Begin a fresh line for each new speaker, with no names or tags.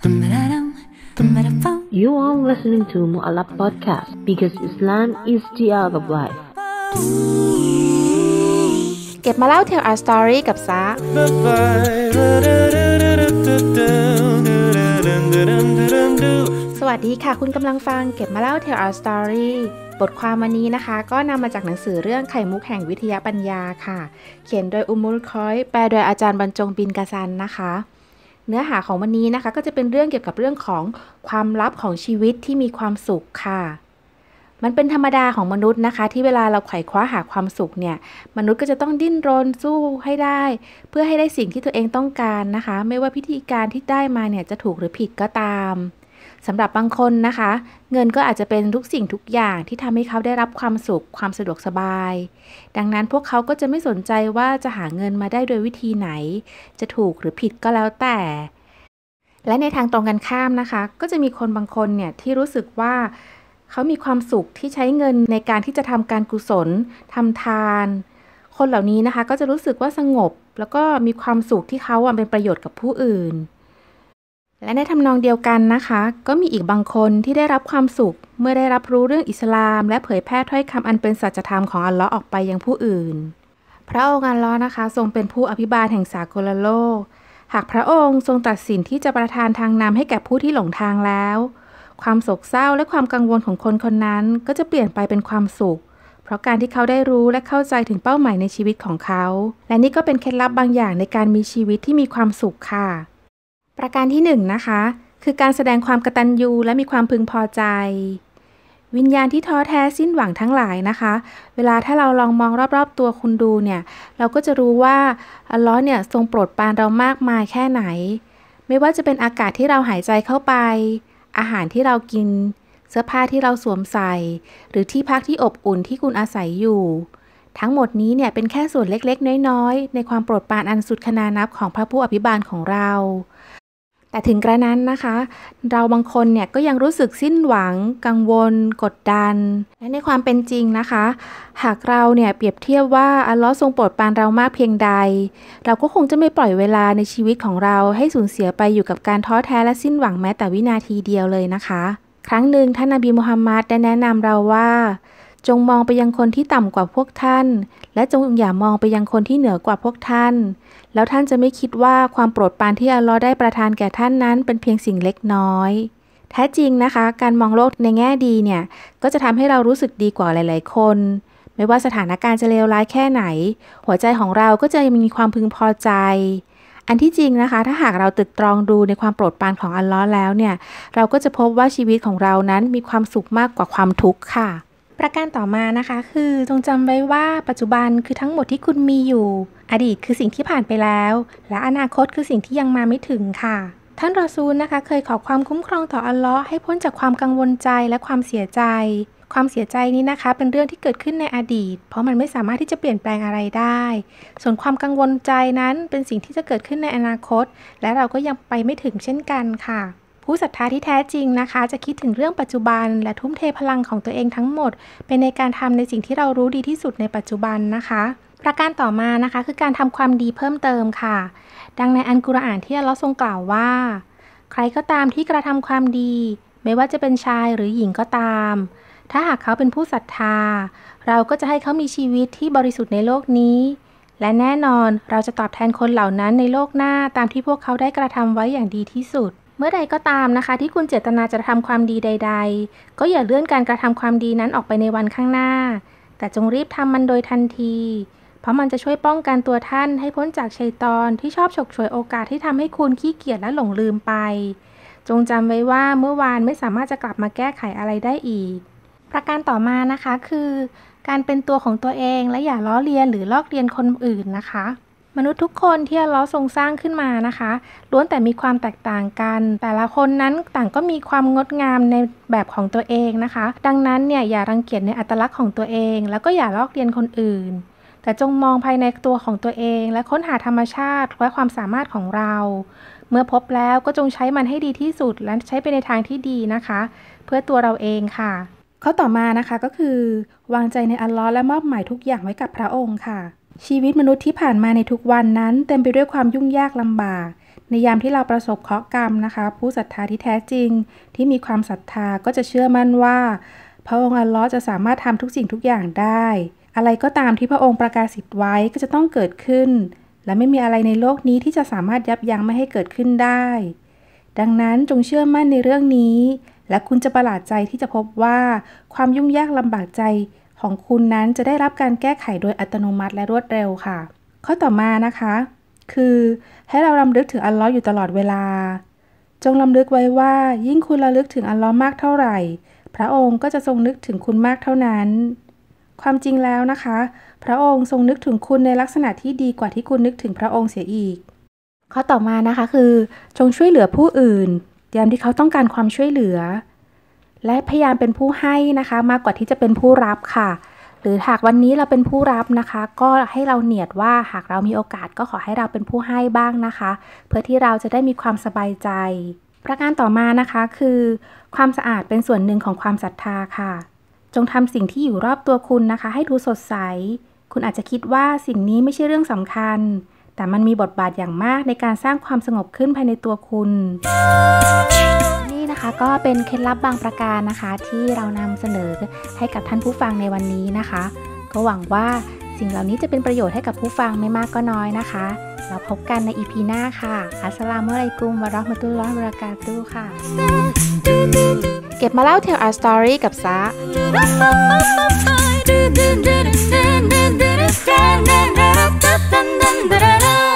You are listening to Mu'alaf Podcast because Islam is the art of life.
เก็บมาเล่า Tell Our Story กับซาสวัสดีค่ะคุณกำลังฟังเก็บมาเล่า Tell Our Story บทความวันนี้นะคะก็นำมาจากหนังสือเรื่องไข่มุกแห่งวิทยาปัญญาค่ะเขียนโดยอุมุลคอยแปลโดยอาจารย์บรรจงบินกะซันนะคะเนื้อหาของวันนี้นะคะก็จะเป็นเรื่องเกี่ยวกับเรื่องของความลับของชีวิตที่มีความสุขค่ะมันเป็นธรรมดาของมนุษย์นะคะที่เวลาเราไขว่คว้าหาความสุขเนี่ยมนุษย์ก็จะต้องดิ้นรนสู้ให้ได้เพื่อให้ได้สิ่งที่ตัวเองต้องการนะคะไม่ว่าพิธีการที่ได้มาเนี่ยจะถูกหรือผิดก็ตามสำหรับบางคนนะคะเงินก็อาจจะเป็นทุกสิ่งทุกอย่างที่ทำให้เขาได้รับความสุขความสะดวกสบายดังนั้นพวกเขาก็จะไม่สนใจว่าจะหาเงินมาได้โดยวิธีไหนจะถูกหรือผิดก็แล้วแต่และในทางตรงกันข้ามนะคะก็จะมีคนบางคนเนี่ยที่รู้สึกว่าเขามีความสุขที่ใช้เงินในการที่จะทำการกุศลทำทานคนเหล่านี้นะคะก็จะรู้สึกว่าสงบแล้วก็มีความสุขที่เขาเป็นประโยชน์กับผู้อื่นและในทำนองเดียวกันนะคะก็มีอีกบางคนที่ได้รับความสุขเมื่อได้รับรู้เรื่องอิสลามและเผยแพร่ถ้อยคำอันเป็นสัจธรรมของอัลเลาะห์ออกไปยังผู้อื่นพระองค์อัลเลาะห์นะคะทรงเป็นผู้อภิบาลแห่งสากลโลกหากพระองค์ทรงตัดสินที่จะประทานทางนำให้แก่ผู้ที่หลงทางแล้วความโศกเศร้าและความกังวลของคนคนนั้นก็จะเปลี่ยนไปเป็นความสุขเพราะการที่เขาได้รู้และเข้าใจถึงเป้าหมายในชีวิตของเขาและนี่ก็เป็นเคล็ดลับบางอย่างในการมีชีวิตที่มีความสุขค่ะประการที่1นะคะคือการแสดงความกตัญญูและมีความพึงพอใจวิญญาณที่ท้อแท้สิ้นหวังทั้งหลายนะคะเวลาถ้าเราลองมองรอบๆตัวคุณดูเนี่ยเราก็จะรู้ว่าอัลเลาะห์เนี่ยทรงโปรดปรานเรามากมายแค่ไหนไม่ว่าจะเป็นอากาศที่เราหายใจเข้าไปอาหารที่เรากินเสื้อผ้าที่เราสวมใส่หรือที่พักที่อบอุ่นที่คุณอาศัยอยู่ทั้งหมดนี้เนี่ยเป็นแค่ส่วนเล็กๆน้อยๆในความโปรดปรานอันสุดขนานับของพระผู้อภิบาลของเราแต่ถึงกระนั้นนะคะเราบางคนเนี่ยก็ยังรู้สึกสิ้นหวังกังวลกดดันและในความเป็นจริงนะคะหากเราเนี่ยเปรียบเทียบว่าอัลเลาะห์ทรงโปรดปรานเรามากเพียงใดเราก็คงจะไม่ปล่อยเวลาในชีวิตของเราให้สูญเสียไปอยู่กับการท้อแท้และสิ้นหวังแม้แต่วินาทีเดียวเลยนะคะครั้งหนึ่งท่านนบีมุฮัมมัดได้แนะนำเราว่าจงมองไปยังคนที่ต่ำกว่าพวกท่านและจงอย่ามองไปยังคนที่เหนือกว่าพวกท่านแล้วท่านจะไม่คิดว่าความโปรดปรานที่อัลเลาะห์ได้ประทานแก่ท่านนั้นเป็นเพียงสิ่งเล็กน้อยแท้จริงนะคะการมองโลกในแง่ดีเนี่ยก็จะทำให้เรารู้สึกดีกว่าหลายๆคนไม่ว่าสถานการณ์จะเลวร้ายแค่ไหนหัวใจของเราก็จะมีความพึงพอใจอันที่จริงนะคะถ้าหากเราตรึกตรองดูในความโปรดปรานของอัลเลาะห์แล้วเนี่ยเราก็จะพบว่าชีวิตของเรานั้นมีความสุขมากกว่าความทุกข์ค่ะประการต่อมานะคะคือจงจำไว้ว่าปัจจุบันคือทั้งหมดที่คุณมีอยู่อดีตคือสิ่งที่ผ่านไปแล้วและอนาคตคือสิ่งที่ยังมาไม่ถึงค่ะท่านรอซูลนะคะเคยขอความคุ้มครองต่ออัลเลาะห์ให้พ้นจากความกังวลใจและความเสียใจความเสียใจนี้นะคะเป็นเรื่องที่เกิดขึ้นในอดีตเพราะมันไม่สามารถที่จะเปลี่ยนแปลงอะไรได้ส่วนความกังวลใจนั้นเป็นสิ่งที่จะเกิดขึ้นในอนาคตและเราก็ยังไปไม่ถึงเช่นกันค่ะผู้ศรัทธาที่แท้จริงนะคะจะคิดถึงเรื่องปัจจุบันและทุ่มเทพลังของตัวเองทั้งหมดเป็นในการทำในสิ่งที่เรารู้ดีที่สุดในปัจจุบันนะคะประการต่อมานะคะคือการทำความดีเพิ่มเติมค่ะดังในอัลกุรอานที่อัลเลาะห์ทรงกล่าวว่าใครก็ตามที่กระทำความดีไม่ว่าจะเป็นชายหรือหญิงก็ตามถ้าหากเขาเป็นผู้ศรัทธาเราก็จะให้เขามีชีวิตที่บริสุทธิ์ในโลกนี้และแน่นอนเราจะตอบแทนคนเหล่านั้นในโลกหน้าตามที่พวกเขาได้กระทำไว้อย่างดีที่สุดเมื่อใดก็ตามนะคะที่คุณเจตนาจะทำความดีใดๆก็อย่าเลื่อนการกระทำความดีนั้นออกไปในวันข้างหน้าแต่จงรีบทำมันโดยทันทีเพราะมันจะช่วยป้องกันตัวท่านให้พ้นจากชัยฏอนที่ชอบฉกฉวยโอกาสที่ทำให้คุณขี้เกียจและหลงลืมไปจงจำไว้ว่าเมื่อวานไม่สามารถจะกลับมาแก้ไขอะไรได้อีกประการต่อมานะคะคือการเป็นตัวของตัวเองและอย่าล้อเลียนหรือลอกเลียนคนอื่นนะคะมนุษย์ทุกคนที่อัลเลาะห์ทรงสร้างขึ้นมานะคะล้วนแต่มีความแตกต่างกันแต่ละคนนั้นต่างก็มีความงดงามในแบบของตัวเองนะคะดังนั้นเนี่ยอย่ารังเกียจในอัตลักษณ์ของตัวเองแล้วก็อย่าลอกเลียนคนอื่นแต่จงมองภายในตัวของตัวเองและค้นหาธรรมชาติและความสามารถของเราเมื่อพบแล้วก็จงใช้มันให้ดีที่สุดและใช้ไปในทางที่ดีนะคะเพื่อตัวเราเองค่ะข้อต่อมานะคะก็คือวางใจในอัลเลาะห์และมอบหมายทุกอย่างไว้กับพระองค์ค่ะชีวิตมนุษย์ที่ผ่านมาในทุกวันนั้นเต็มไปด้วยความยุ่งยากลำบากในยามที่เราประสบเคราะห์กรรมนะคะผู้ศรัทธาที่แท้จริงที่มีความศรัทธาก็จะเชื่อมั่นว่าพระองค์อัลเลาะห์จะสามารถทำทุกสิ่งทุกอย่างได้อะไรก็ตามที่พระองค์ประกาศสิทธิ์ไว้ก็จะต้องเกิดขึ้นและไม่มีอะไรในโลกนี้ที่จะสามารถยับยั้งไม่ให้เกิดขึ้นได้ดังนั้นจงเชื่อมั่นในเรื่องนี้และคุณจะประหลาดใจที่จะพบว่าความยุ่งยากลำบากใจของคุณนั้นจะได้รับการแก้ไขโดยอัตโนมัติและรวดเร็วค่ะข้อต่อมานะคะคือให้เรารำลึกถึงอัลเลาะห์อยู่ตลอดเวลาจงรำลึกไว้ว่ายิ่งคุณระลึกถึงอัลเลาะห์มากเท่าไหร่พระองค์ก็จะทรงนึกถึงคุณมากเท่านั้นความจริงแล้วนะคะพระองค์ทรงนึกถึงคุณในลักษณะที่ดีกว่าที่คุณนึกถึงพระองค์เสียอีกข้อต่อมานะคะคือจงช่วยเหลือผู้อื่นยามที่เขาต้องการความช่วยเหลือและพยายามเป็นผู้ให้นะคะมากกว่าที่จะเป็นผู้รับค่ะหรือหากวันนี้เราเป็นผู้รับนะคะก็ให้เราเนียดว่าหากเรามีโอกาสก็ขอให้เราเป็นผู้ให้บ้างนะคะเพื่อที่เราจะได้มีความสบายใจประการต่อมานะคะคือความสะอาดเป็นส่วนหนึ่งของความศรัทธาค่ะจงทำสิ่งที่อยู่รอบตัวคุณนะคะให้ดูสดใสคุณอาจจะคิดว่าสิ่งนี้ไม่ใช่เรื่องสำคัญแต่มันมีบทบาทอย่างมากในการสร้างความสงบขึ้นภายในตัวคุณนี่นะคะก็เป็นเคล็ดลับบางประการนะคะที่เรานำเสนอให้กับท่านผู้ฟังในวันนี้นะคะก็หวังว่าสิ่งเหล่านี้จะเป็นประโยชน์ให้กับผู้ฟังไม่มากก็น้อยนะคะเราพบกันใน EP หน้าค่ะอัสสลามุอะลัยกุมวะเราะห์มะตุลลอฮิวะบะเราะกาตุฮ์ค่ะเก็บมาเล่า Tell Our Story กับซะ